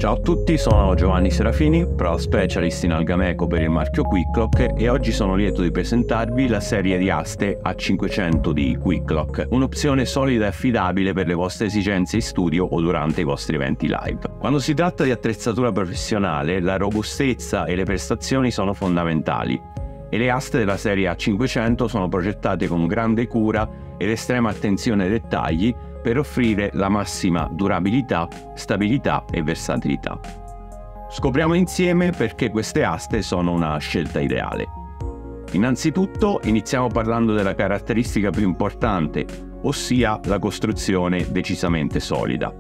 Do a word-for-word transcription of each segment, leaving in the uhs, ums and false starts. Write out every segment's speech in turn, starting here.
Ciao a tutti, sono Giovanni Serafini, Pro Specialist in Algameco per il marchio QuickLock, e oggi sono lieto di presentarvi la serie di aste A cinquecento di QuickLock, un'opzione solida e affidabile per le vostre esigenze in studio o durante i vostri eventi live. Quando si tratta di attrezzatura professionale, la robustezza e le prestazioni sono fondamentali, e le aste della serie A cinquecento sono progettate con grande cura ed estrema attenzione ai dettagli per offrire la massima durabilità, stabilità e versatilità. Scopriamo insieme perché queste aste sono una scelta ideale. Innanzitutto iniziamo parlando della caratteristica più importante, ossia la costruzione decisamente solida.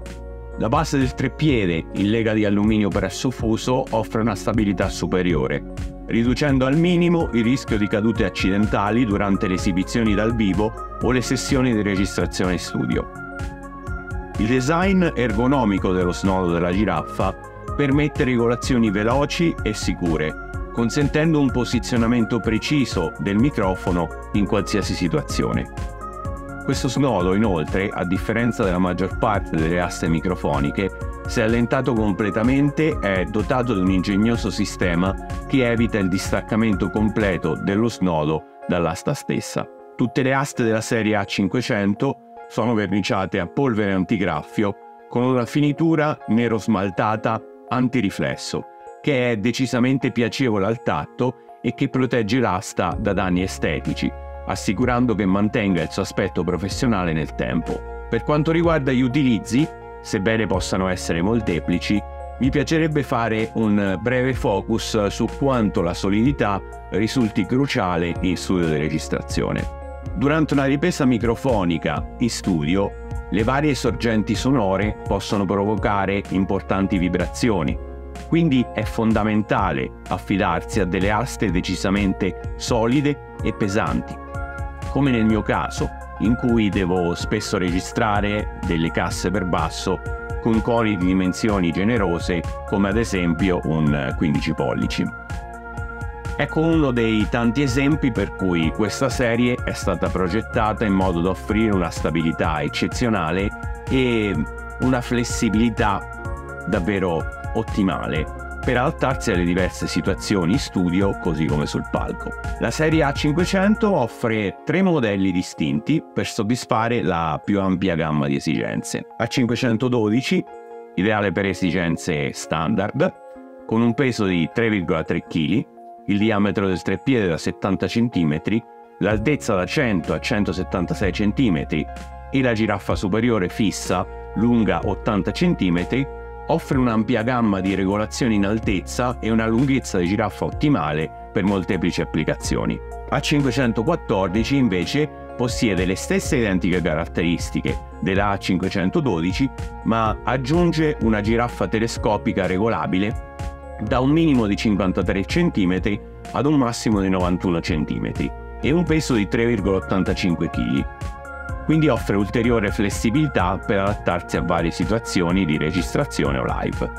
La base del treppiede, in lega di alluminio presso fuso, offre una stabilità superiore, riducendo al minimo il rischio di cadute accidentali durante le esibizioni dal vivo o le sessioni di registrazione in studio. Il design ergonomico dello snodo della giraffa permette regolazioni veloci e sicure, consentendo un posizionamento preciso del microfono in qualsiasi situazione. Questo snodo, inoltre, a differenza della maggior parte delle aste microfoniche, se allentato completamente è dotato di un ingegnoso sistema che evita il distaccamento completo dello snodo dall'asta stessa. Tutte le aste della serie A cinquecento sono verniciate a polvere antigraffio con una finitura nero smaltata antiriflesso, che è decisamente piacevole al tatto e che protegge l'asta da danni estetici, assicurando che mantenga il suo aspetto professionale nel tempo. Per quanto riguarda gli utilizzi, sebbene possano essere molteplici, mi piacerebbe fare un breve focus su quanto la solidità risulti cruciale in studio di registrazione. Durante una ripresa microfonica in studio, le varie sorgenti sonore possono provocare importanti vibrazioni, quindi è fondamentale affidarsi a delle aste decisamente solide e pesanti, come nel mio caso, in cui devo spesso registrare delle casse per basso con coni di dimensioni generose, come ad esempio un quindici pollici. Ecco uno dei tanti esempi per cui questa serie è stata progettata in modo da offrire una stabilità eccezionale e una flessibilità davvero ottimale per adattarsi alle diverse situazioni in studio, così come sul palco. La serie A cinquecento offre tre modelli distinti per soddisfare la più ampia gamma di esigenze. A cinquecentododici, ideale per esigenze standard, con un peso di tre virgola tre chili, il diametro del treppiede da settanta centimetri, l'altezza da cento a centosettantasei centimetri e la giraffa superiore fissa lunga ottanta centimetri, offre un'ampia gamma di regolazioni in altezza e una lunghezza di giraffa ottimale per molteplici applicazioni. A cinquecentoquattordici invece possiede le stesse identiche caratteristiche della A cinquecentododici, ma aggiunge una giraffa telescopica regolabile da un minimo di cinquantatré centimetri ad un massimo di novantuno centimetri e un peso di tre virgola ottantacinque chili. Quindi offre ulteriore flessibilità per adattarsi a varie situazioni di registrazione o live.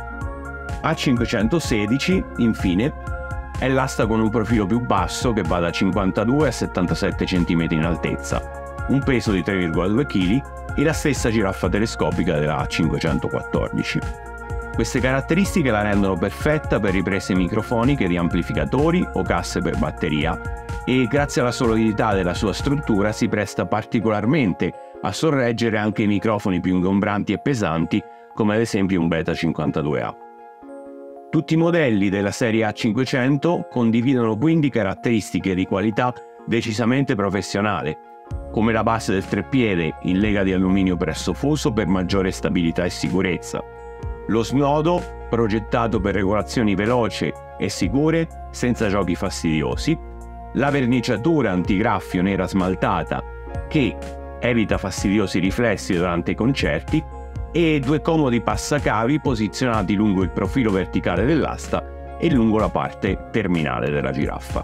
A cinquecentosedici, infine, è l'asta con un profilo più basso che va da cinquantadue a settantasette centimetri in altezza, un peso di tre virgola due chili e la stessa giraffa telescopica della A cinquecentoquattordici. Queste caratteristiche la rendono perfetta per riprese microfoniche di amplificatori o casse per batteria, e grazie alla solidità della sua struttura si presta particolarmente a sorreggere anche i microfoni più ingombranti e pesanti, come ad esempio un Beta cinquantadue A. Tutti i modelli della serie A cinquecento condividono quindi caratteristiche di qualità decisamente professionale, come la base del treppiede in lega di alluminio presso fuso per maggiore stabilità e sicurezza, lo snodo progettato per regolazioni veloci e sicure senza giochi fastidiosi, la verniciatura antigraffio nera smaltata che evita fastidiosi riflessi durante i concerti e due comodi passacavi posizionati lungo il profilo verticale dell'asta e lungo la parte terminale della giraffa.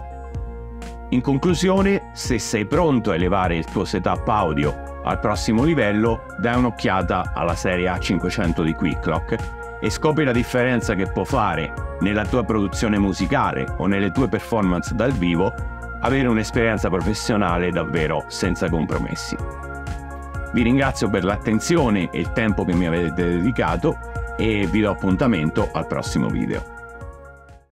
In conclusione, se sei pronto a elevare il tuo setup audio al prossimo livello, dai un'occhiata alla serie A cinquecento di QuickLock e scopri la differenza che può fare nella tua produzione musicale o nelle tue performance dal vivo avere un'esperienza professionale davvero senza compromessi. Vi ringrazio per l'attenzione e il tempo che mi avete dedicato e vi do appuntamento al prossimo video.